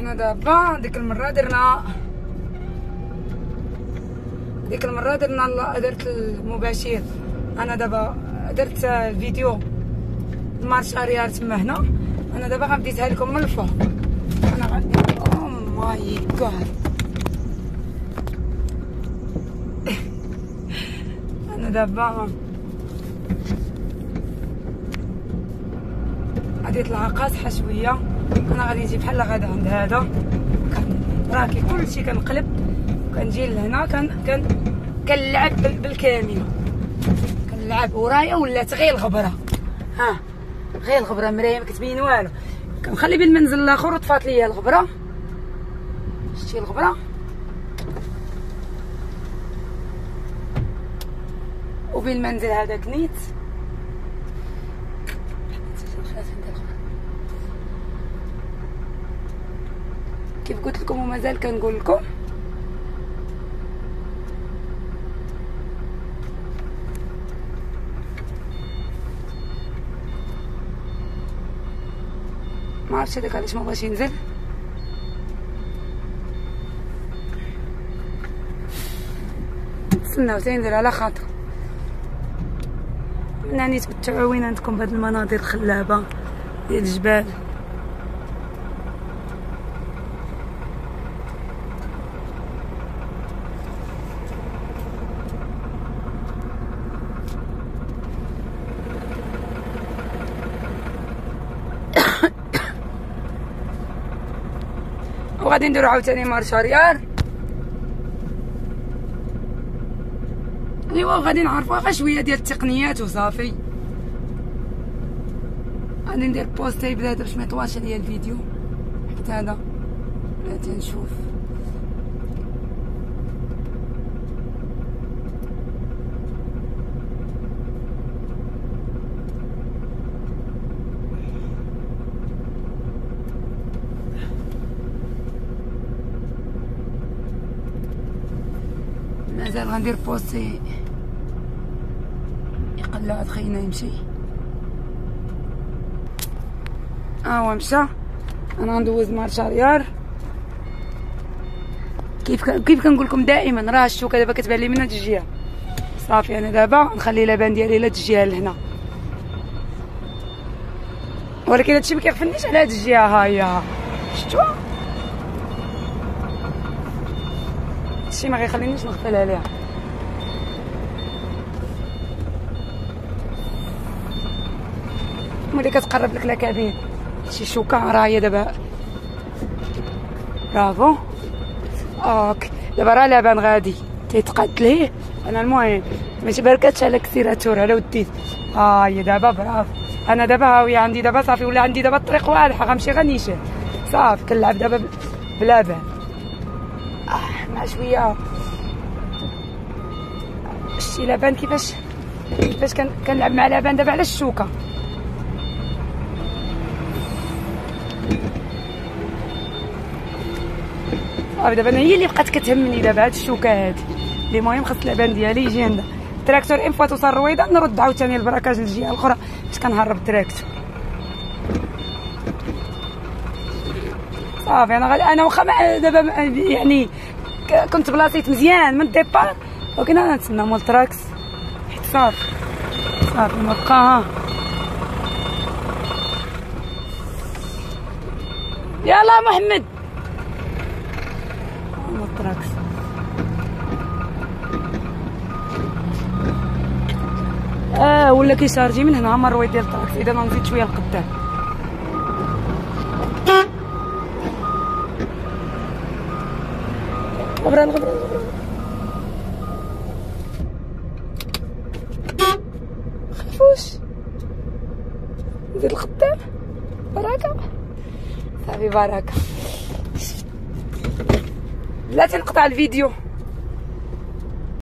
حنا دابا ديك المره درنا درت المباشر. انا دابا درت الفيديو المارش اريال تما هنا. انا دابا غنبديتها لكم من الفوق. انا غادي او ماي جاد انا دابا غادي نطلع قاصحه شويه. انا غادي نجي بحال غدا عند هذا راكي كلشي كنقلب وكنجي لهنا كنلعب بالكاميرا. كنلعب ورايا ولات غير الغبره. ها غير الغبره مرايه ما كتبين والو. كنخلي بالمنزل الاخر وطفات ليا الغبره. شتي الغبره وبالمنزل هذاك نيت. كيف قلت لكم ومازال كنقول لكم ما عرفتش هذاك علاش ما بغاش ينزل. نتسناو تينزل على خاطر مناني تمتعوا وين عندكم بهاد المناظر الخلابه ديال الجبال. وغادي نديرو عاوتاني مارش اريال. ايوا غادي نعرفوا غير شويه ديال التقنيات وصافي. غادي ندير بوستي بلا باش ما يطوالش عليا الفيديو حتى هذا بلاتي نشوف. مازال غندير بوستي يقلع عاد خينا يمشي. هو مشى. انا غندوز مارش اريال. كيف كنقول لكم دائما راه الشوكه دابا كتبان لي من هاد الجهه صافي. انا دابا نخلي لابان ديالي لهاد الجهه لهنا، ولكن هادشي ما كيغفلنيش على هاد الجهه. ها هي شفتوا هادشي ما غيخلينيش نغفل عليها. ملي كتقرب لك لاكابين شي شوكه راه هي دابا. برافو اوك دابا راه لابان غادي تيتقاد ليه. انا المهم ما تباركاتش على كسيراتور على وديت. هي دابا برافو. انا دابا هاويه عندي دابا صافي ولا عندي دابا الطريق واضحه غنمشي غنيشان صافي. كنلعب دابا بلابان مع شويه. شتي لابان كيفاش كنلعب مع لابان دابا على الشوكه. صافي دابا انا هي اللي بقات كتهمني دابا هاد الشوكه هادي. اللي المهم خاص اللبان ديالي يجي عندها التراكتور. فوا توصل رويضه نرد عاوتاني البراكاج للجهه الاخرى باش كنهرب التراكتور. صافي انا غادي. انا واخا دابا يعني كنت بلاصيت مزيان من الديبار، ولكن انا نتسنى مول التراكس حيت صافي ما بقى. يلا محمد مول التراكس. ولا كيشارجي من هنا مروي ديال التراكس. اذا ما نزيد شويه لقدام. الغبره خفوش نزيد لقدام. بركه صافي بركه. بلاتي نقطع الفيديو.